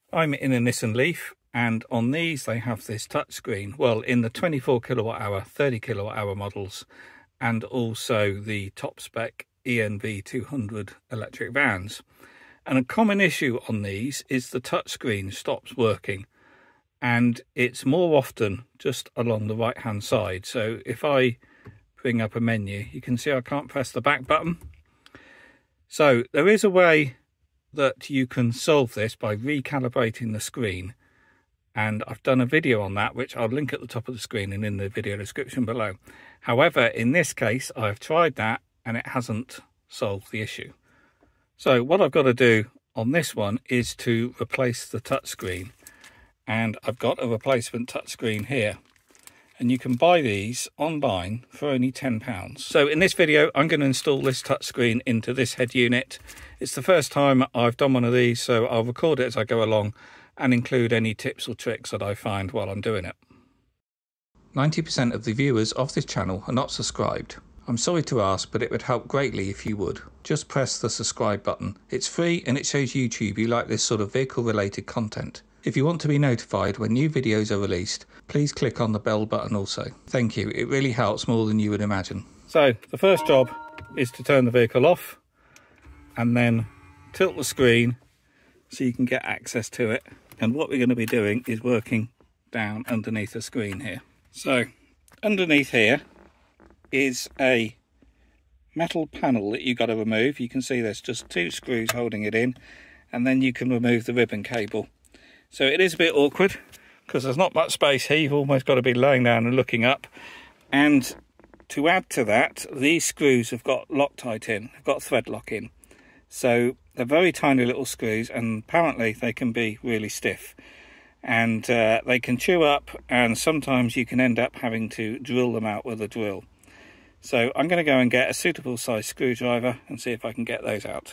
I'm in a Nissan Leaf, and on these they have this touchscreen. Well, in the 24 kilowatt hour, 30 kilowatt hour models, and also the top spec E-NV200 electric vans. And a common issue on these is the touchscreen stops working, and it's more often just along the right hand side. So if I bring up a menu, you can see I can't press the back button. So there is a way that you can solve this by recalibrating the screen, and I've done a video on that which I'll link at the top of the screen and in the video description below. However, in this case I've tried that and it hasn't solved the issue. So what I've got to do on this one is to replace the touchscreen, and I've got a replacement touchscreen here, and you can buy these online for only £10. So in this video I'm going to install this touchscreen into this head unit. It's the first time I've done one of these, so I'll record it as I go along and include any tips or tricks that I find while I'm doing it. 90% of the viewers of this channel are not subscribed. I'm sorry to ask, but it would help greatly if you would. Just press the subscribe button. It's free and it shows YouTube you like this sort of vehicle related content. If you want to be notified when new videos are released, please click on the bell button also. Thank you, it really helps more than you would imagine. So the first job is to turn the vehicle off and then tilt the screen so you can get access to it. And what we're going to be doing is working down underneath the screen here. So underneath here is a metal panel that you've got to remove. You can see there's just 2 screws holding it in, and then you can remove the ribbon cable. So it is a bit awkward because there's not much space here. You've almost got to be laying down and looking up. And to add to that, these screws have got Loctite in, they've got thread lock in. So they're very tiny little screws, and apparently they can be really stiff. And they can chew up, and sometimes you can end up having to drill them out with a drill. So I'm going to go and get a suitable size screwdriver and see if I can get those out.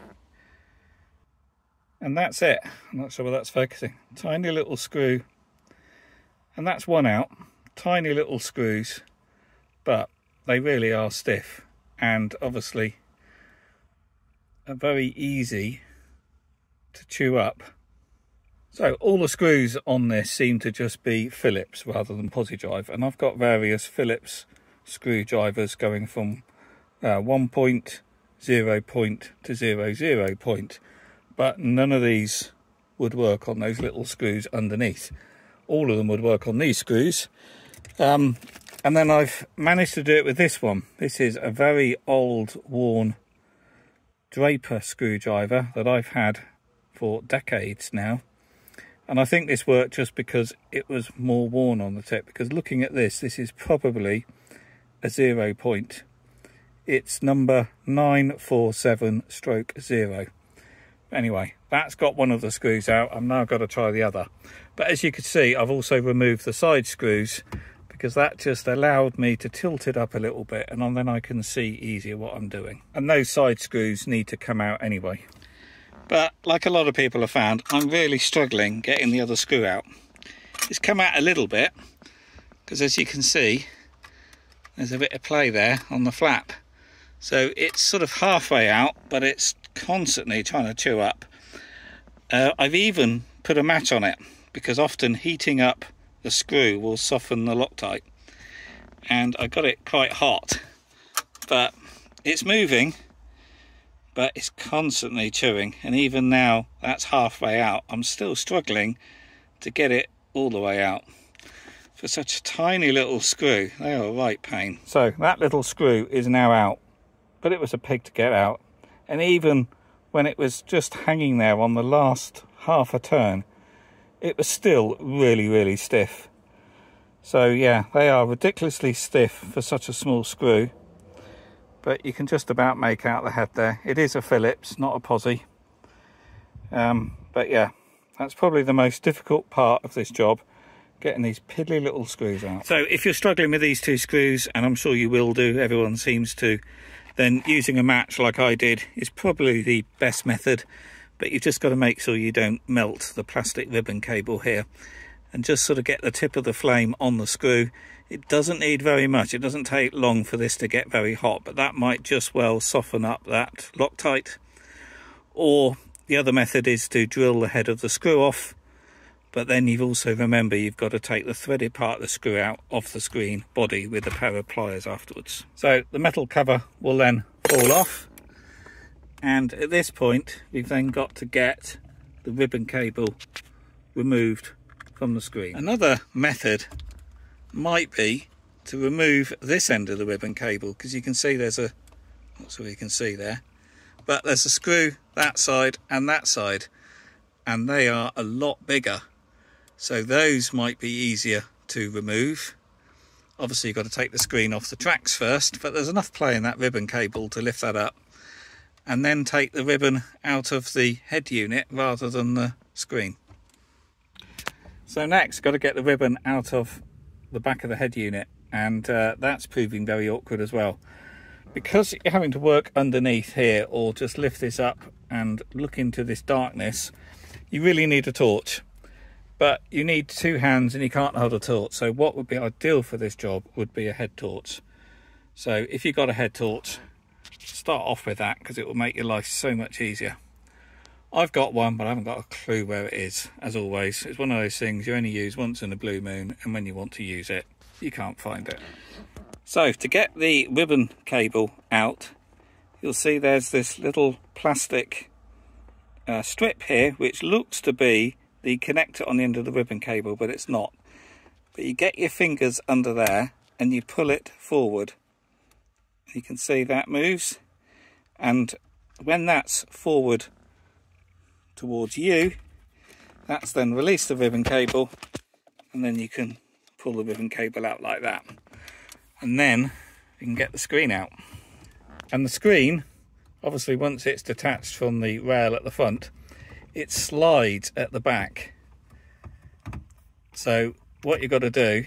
And that's it. I'm not sure whether that's focusing. Tiny little screw, and that's one out. Tiny little screws, but they really are stiff, and obviously are very easy to chew up. So all the screws on this seem to just be Phillips rather than Posi-Drive, and I've got various Phillips screwdrivers going from 1 point, 0 point to 0 point, but none of these would work on those little screws underneath. All of them would work on these screws. And then I've managed to do it with this one. This is a very old, worn Draper screwdriver that I've had for decades now, and I think this worked just because it was more worn on the tip, because looking at this is probably a 0 point. It's number 947/0. Anyway, that's got one of the screws out. I've now got to try the other, but as you can see I've also removed the side screws because that just allowed me to tilt it up a little bit, and then I can see easier what I'm doing. And those side screws need to come out anyway. But like a lot of people have found, I'm really struggling getting the other screw out. It's come out a little bit, because as you can see, there's a bit of play there on the flap. So it's sort of halfway out, but it's constantly trying to chew up. I've even put a match on it, because often heating up the screw will soften the Loctite, and I got it quite hot, but it's moving, but it's constantly chewing, and even now that's halfway out, I'm still struggling to get it all the way out. For such a tiny little screw, they are a right pain. So that little screw is now out, but it was a pig to get out, and even when it was just hanging there on the last half a turn, it was still really stiff. So yeah, they are ridiculously stiff for such a small screw, but you can just about make out the head there. It is a Phillips, not a Posi. But yeah, that's probably the most difficult part of this job, getting these piddly little screws out. So if you're struggling with these 2 screws, and I'm sure you will do, everyone seems to, then using a match like I did is probably the best method. But you've just got to make sure you don't melt the plastic ribbon cable here, and just sort of get the tip of the flame on the screw. It doesn't need very much. It doesn't take long for this to get very hot, but that might just well soften up that Loctite. Or The other method is to drill the head of the screw off, but then you've also, remember, you've got to take the threaded part of the screw out of the screen body with a pair of pliers afterwards. So the metal cover will then fall off, and at this point we've then got to get the ribbon cable removed from the screen. Another method might be to remove this end of the ribbon cable, because you can see there's a, not sure you can see there, but there's a screw that side, and they are a lot bigger. So those might be easier to remove. Obviously you've got to take the screen off the tracks first, but there's enough play in that ribbon cable to lift that up, and then take the ribbon out of the head unit rather than the screen. So next, got to get the ribbon out of the back of the head unit, and that's proving very awkward as well. Because you're having to work underneath here, or just lift this up and look into this darkness, you really need a torch. But you need two hands and you can't hold a torch. So what would be ideal for this job would be a head torch. So if you've got a head torch, start off with that, because it will make your life so much easier. I've got one, but I haven't got a clue where it is. As always, it's one of those things you only use once in a blue moon, and when you want to use it, you can't find it. So to get the ribbon cable out, you'll see there's this little plastic strip here, which looks to be the connector on the end of the ribbon cable, but it's not. But you get your fingers under there and you pull it forward. You can see that moves, and when that's forward towards you, that's then release the ribbon cable, and then you can pull the ribbon cable out like that, and then you can get the screen out. And the screen, obviously once it's detached from the rail at the front, it slides at the back. So what you've got to do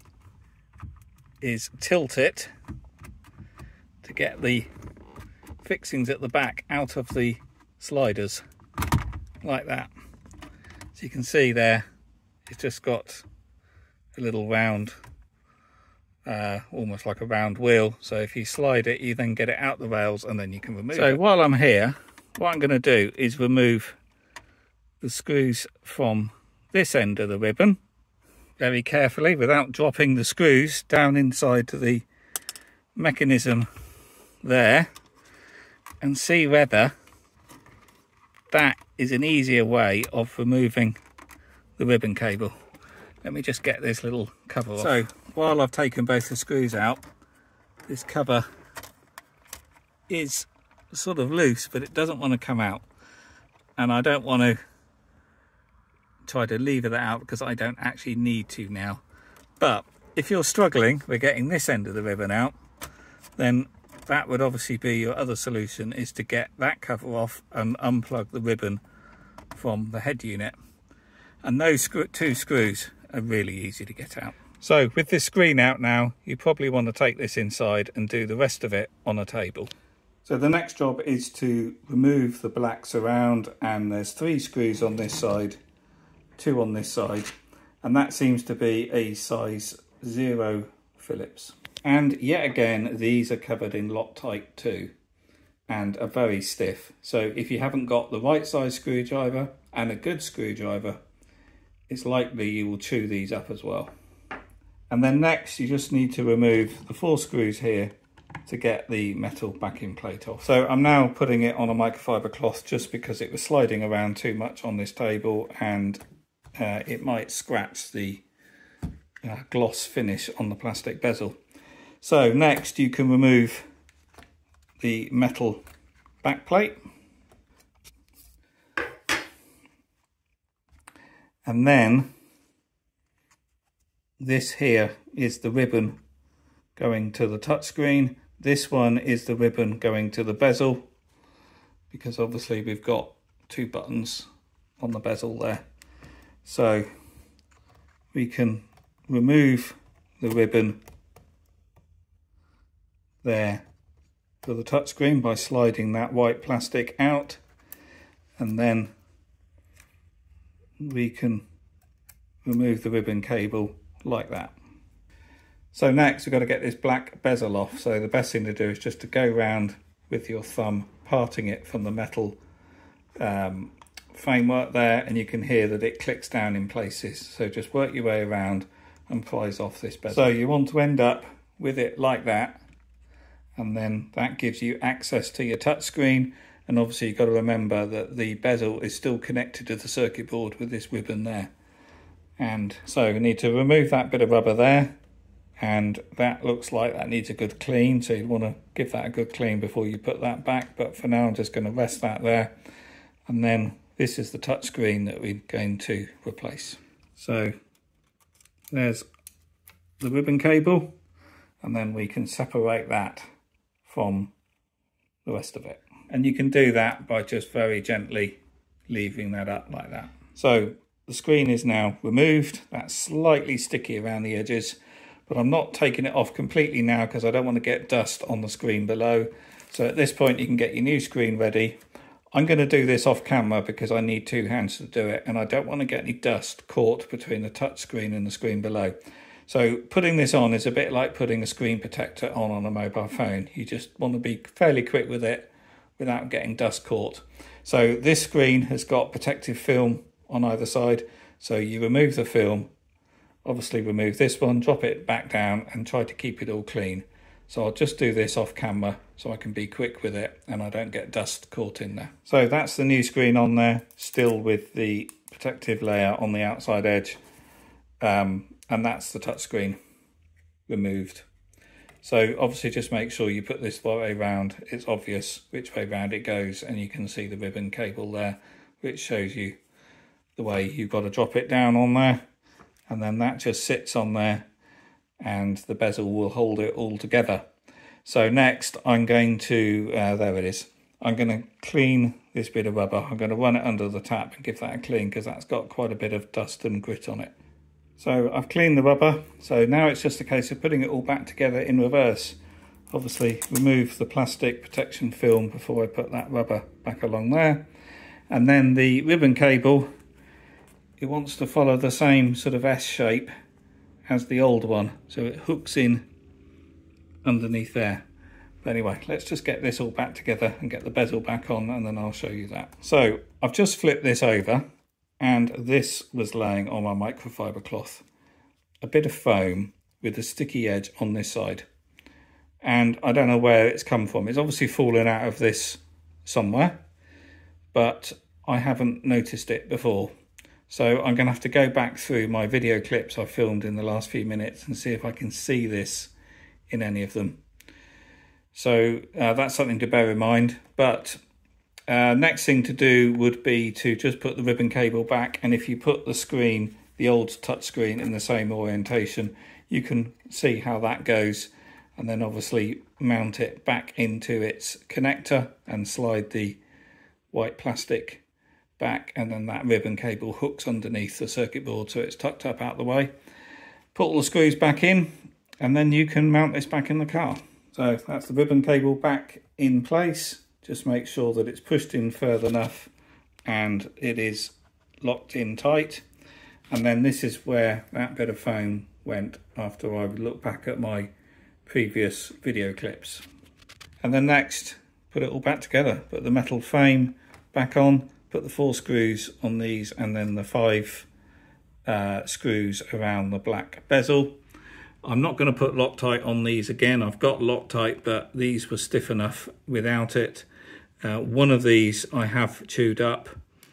is tilt it to get the fixings at the back out of the sliders, like that. So you can see there, it's just got a little round, almost like a round wheel. So if you slide it, you then get it out the rails, and then you can remove it. So while I'm here, what I'm going to do is remove the screws from this end of the ribbon very carefully, without dropping the screws down inside to the mechanism there, and see whether that is an easier way of removing the ribbon cable. Let me just get this little cover off. So while I've taken both the screws out, this cover is sort of loose, but it doesn't want to come out, and I don't want to try to lever that out because I don't actually need to now. But if you're struggling with getting this end of the ribbon out, then that would obviously be your other solution, is to get that cover off and unplug the ribbon from the head unit. And those two screws are really easy to get out. So with this screen out now, you probably want to take this inside and do the rest of it on a table. So the next job is to remove the black surround, and there's 3 screws on this side, 2 on this side, and that seems to be a size 0 Phillips. And yet again, these are covered in Loctite too, and are very stiff. So if you haven't got the right size screwdriver and a good screwdriver, it's likely you will chew these up as well. And then next, you just need to remove the 4 screws here to get the metal backing plate off. So I'm now putting it on a microfiber cloth, just because it was sliding around too much on this table, and it might scratch the gloss finish on the plastic bezel. So next, you can remove the metal back plate, and then this here is the ribbon going to the touchscreen. This one is the ribbon going to the bezel, because obviously we've got 2 buttons on the bezel there. So we can remove the ribbon there for the touchscreen by sliding that white plastic out, and then we can remove the ribbon cable like that. So next, we've got to get this black bezel off. So the best thing to do is just to go round with your thumb, parting it from the metal framework there, and you can hear that it clicks down in places. So just work your way around and prise off this bezel. So you want to end up with it like that, and then that gives you access to your touchscreen. And obviously you've got to remember that the bezel is still connected to the circuit board with this ribbon there. And so we need to remove that bit of rubber there, and that looks like that needs a good clean, so you'd want to give that a good clean before you put that back. But for now I'm just going to rest that there, and then this is the touchscreen that we're going to replace. So there's the ribbon cable, and then we can separate that from the rest of it. And you can do that by just very gently leaving that up like that. So the screen is now removed. That's slightly sticky around the edges, but I'm not taking it off completely now because I don't want to get dust on the screen below. So at this point you can get your new screen ready. I'm going to do this off camera because I need two hands to do it, and I don't want to get any dust caught between the touch screen and the screen below. So putting this on is a bit like putting a screen protector on a mobile phone. You just want to be fairly quick with it without getting dust caught. So this screen has got protective film on either side. So you remove the film, obviously remove this one, drop it back down and try to keep it all clean. So I'll just do this off camera so I can be quick with it and I don't get dust caught in there. So that's the new screen on there, still with the protective layer on the outside edge. And that's the touchscreen removed. So obviously just make sure you put this the way round. It's obvious which way round it goes, and you can see the ribbon cable there, which shows you the way you've got to drop it down on there. And then that just sits on there and the bezel will hold it all together. So next I'm going to, there it is. I'm going to clean this bit of rubber. I'm going to run it under the tap and give that a clean because that's got quite a bit of dust and grit on it. So I've cleaned the rubber. So now it's just a case of putting it all back together in reverse. Obviously remove the plastic protection film before I put that rubber back along there. And then the ribbon cable, it wants to follow the same sort of S shape as the old one. So it hooks in underneath there. But anyway, let's just get this all back together and get the bezel back on, and then I'll show you that. So I've just flipped this over, and this was laying on my microfiber cloth. A bit of foam with a sticky edge on this side. And I don't know where it's come from. It's obviously fallen out of this somewhere, but I haven't noticed it before. So I'm going to have to go back through my video clips I filmed in the last few minutes and see if I can see this in any of them. So that's something to bear in mind. But next thing to do would be to just put the ribbon cable back, and if you put the screen, the old touch screen, in the same orientation, you can see how that goes, and then obviously mount it back into its connector and slide the white plastic back, and then that ribbon cable hooks underneath the circuit board so it's tucked up out the way. Put all the screws back in, and then you can mount this back in the car. So that's the ribbon cable back in place. Just make sure that it's pushed in further enough and it is locked in tight. And then this is where that bit of foam went after I looked back at my previous video clips. And then next, put it all back together. Put the metal frame back on, put the 4 screws on these, and then the 5 screws around the black bezel. I'm not going to put Loctite on these again. I've got Loctite, but these were stiff enough without it. One of these I have chewed up,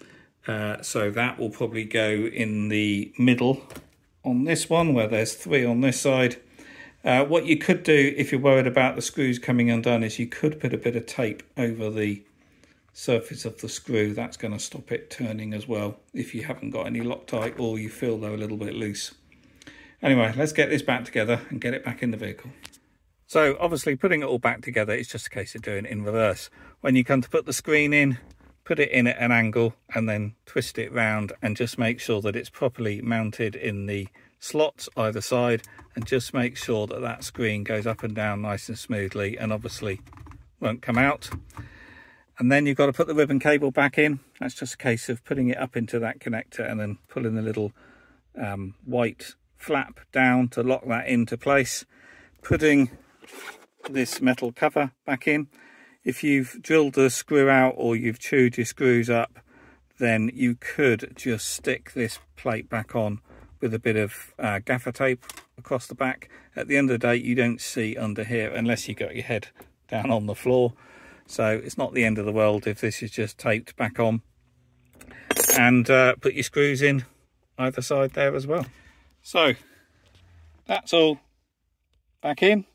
so that will probably go in the middle on this one, where there's 3 on this side. What you could do if you're worried about the screws coming undone is you could put a bit of tape over the surface of the screw. That's going to stop it turning as well if you haven't got any Loctite or you feel they're a little bit loose. Anyway, let's get this back together and get it back in the vehicle. So obviously putting it all back together, it's just a case of doing it in reverse. When you come to put the screen in, put it in at an angle and then twist it round and just make sure that it's properly mounted in the slots either side, and just make sure that that screen goes up and down nice and smoothly and obviously won't come out. And then you've got to put the ribbon cable back in. That's just a case of putting it up into that connector and then pulling the little white flap down to lock that into place. Putting this metal cover back in. If you've drilled the screw out or you've chewed your screws up, then you could just stick this plate back on with a bit of gaffer tape across the back. At the end of the day, you don't see under here unless you got your head down on the floor. So it's not the end of the world if this is just taped back on. And put your screws in either side there as well. So that's all back in.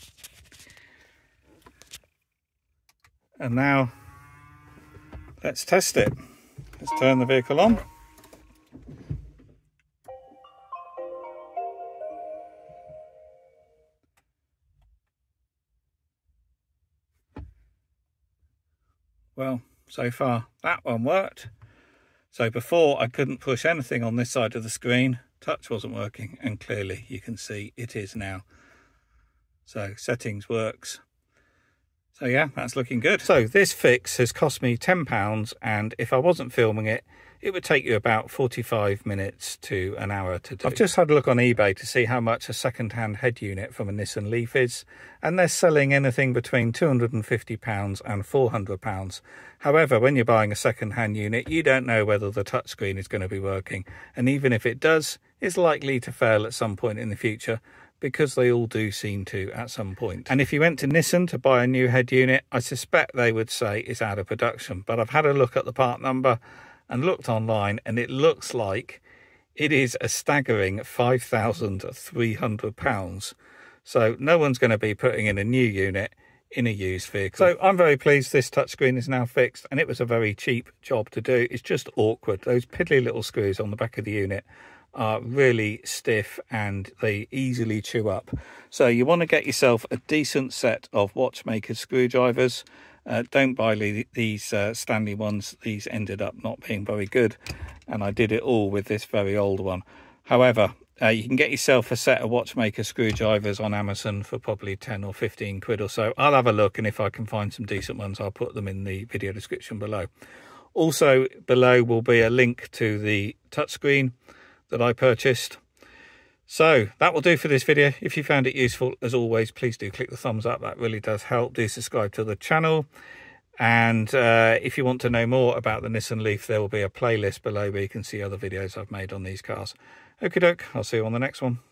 And now let's test it. Let's turn the vehicle on. Well, so far that one worked. So before I couldn't push anything on this side of the screen, touch wasn't working, and clearly you can see it is now. So settings works. So yeah, that's looking good. So this fix has cost me £10, and if I wasn't filming it, it would take you about 45 minutes to an hour to do. I've just had a look on eBay to see how much a second-hand head unit from a Nissan Leaf is, and they're selling anything between £250 and £400. However, when you're buying a second-hand unit, you don't know whether the touchscreen is going to be working, and even if it does, it's likely to fail at some point in the future, because they all do seem to at some point. And if you went to Nissan to buy a new head unit, I suspect they would say it's out of production. But I've had a look at the part number and looked online, and it looks like it is a staggering £5,300. So no one's going to be putting in a new unit in a used vehicle. So I'm very pleased this touchscreen is now fixed, and it was a very cheap job to do. It's just awkward. Those piddly little screws on the back of the unit are really stiff and they easily chew up. So you want to get yourself a decent set of watchmaker screwdrivers. Don't buy these Stanley ones. These ended up not being very good, and I did it all with this very old one. However, you can get yourself a set of watchmaker screwdrivers on Amazon for probably 10 or 15 quid or so. I'll have a look, and if I can find some decent ones, I'll put them in the video description below. Also below will be a link to the touchscreen that I purchased. So that will do for this video. If you found it useful, as always, please do click the thumbs up. That really does help. Do subscribe to the channel, and if you want to know more about the Nissan Leaf, there will be a playlist below where you can see other videos I've made on these cars. Okie doke, I'll see you on the next one.